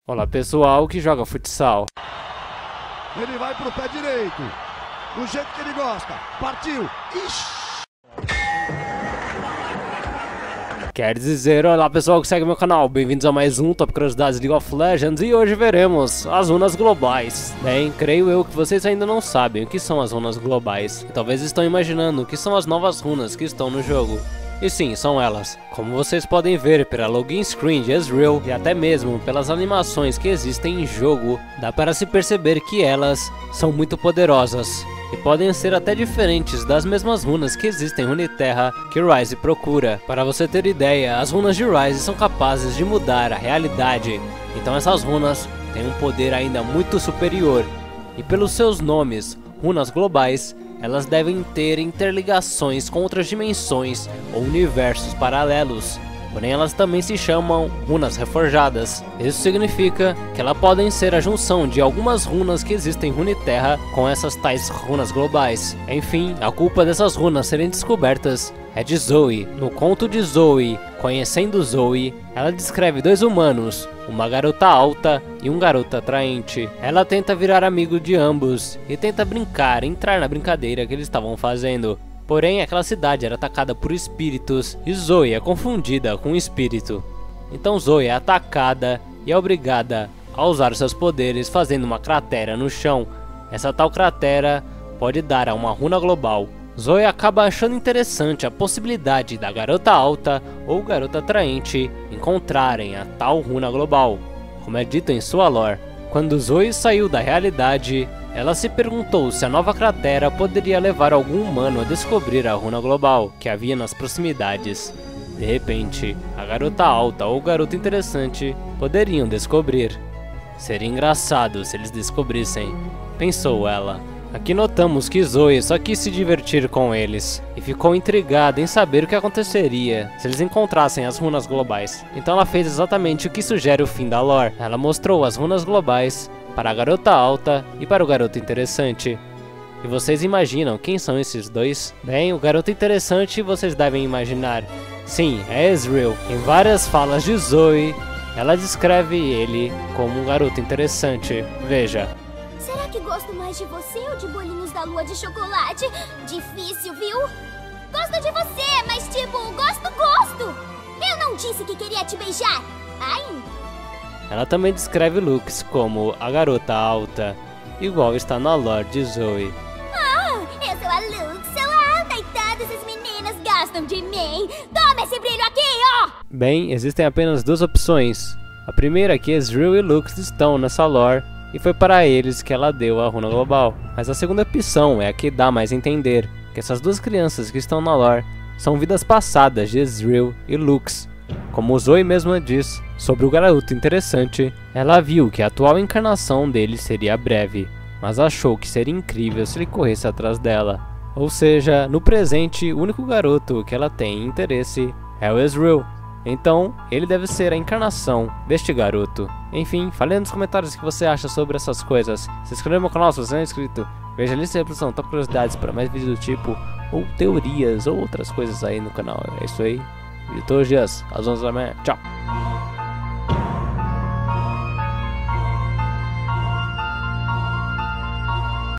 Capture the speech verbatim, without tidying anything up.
Olá pessoal que joga futsal. Ele vai pro pé direito, do jeito que ele gosta, partiu, ixi! Quer dizer, olá pessoal que segue meu canal, bem-vindos a mais um Top Curiosidades League of Legends e hoje veremos as runas globais. Bem, creio eu que vocês ainda não sabem o que são as runas globais e talvez estão imaginando o que são as novas runas que estão no jogo. E sim, são elas. Como vocês podem ver pela login screen de Ezreal e até mesmo pelas animações que existem em jogo, dá para se perceber que elas são muito poderosas e podem ser até diferentes das mesmas runas que existem em Runeterra que Ryze procura. Para você ter ideia, as runas de Ryze são capazes de mudar a realidade, então essas runas têm um poder ainda muito superior. E pelos seus nomes, runas globais, elas devem ter interligações com outras dimensões ou universos paralelos, porém elas também se chamam runas reforjadas. Isso significa que elas podem ser a junção de algumas runas que existem em Runeterra com essas tais runas globais. Enfim, a culpa dessas runas serem descobertas é de Zoe. No conto de Zoe, Conhecendo Zoe, ela descreve dois humanos, uma garota alta e um garoto atraente. Ela tenta virar amigo de ambos e tenta brincar, entrar na brincadeira que eles estavam fazendo. Porém, aquela cidade era atacada por espíritos e Zoe é confundida com um espírito. Então Zoe é atacada e é obrigada a usar seus poderes fazendo uma cratera no chão. Essa tal cratera pode dar a uma runa global. Zoe acaba achando interessante a possibilidade da garota alta ou garota atraente encontrarem a tal runa global. Como é dito em sua lore, quando Zoe saiu da realidade, ela se perguntou se a nova cratera poderia levar algum humano a descobrir a runa global que havia nas proximidades. De repente, a garota alta ou o garoto interessante poderiam descobrir. Seria engraçado se eles descobrissem, pensou ela. Aqui notamos que Zoe só quis se divertir com eles e ficou intrigada em saber o que aconteceria se eles encontrassem as runas globais. Então ela fez exatamente o que sugere o fim da lore. Ela mostrou as runas globais para a garota alta e para o garoto interessante. E vocês imaginam quem são esses dois? Bem, o garoto interessante vocês devem imaginar. Sim, é Ezreal. Em várias falas de Zoe, ela descreve ele como um garoto interessante. Veja. Será que gosto mais de você ou de bolinhos da lua de chocolate? Difícil, viu? Gosto de você, mas tipo, gosto, gosto! Eu não disse que queria te beijar! Ai! Ela também descreve Lux como a garota alta, igual está na lore de Zoe. Oh, eu sou a Lux, sou alta e todas as meninas gostam de mim! Toma esse brilho aqui, ó! Bem, existem apenas duas opções. A primeira é que Ezreal e Lux estão nessa lore, e foi para eles que ela deu a runa global. Mas a segunda opção é a que dá mais a entender, que essas duas crianças que estão na lore são vidas passadas de Ezreal e Lux. Como Zoe mesma diz sobre o garoto interessante, ela viu que a atual encarnação dele seria breve, mas achou que seria incrível se ele corresse atrás dela. Ou seja, no presente, o único garoto que ela tem interesse é o Ezreal. Então, ele deve ser a encarnação deste garoto. Enfim, fale nos comentários o que você acha sobre essas coisas. Se inscreva no canal se você não é inscrito. Veja a lista de reprodução, top curiosidades para mais vídeos do tipo, ou teorias, ou outras coisas aí no canal. É isso aí. Vídeo todos os dias, às onze da manhã. Tchau!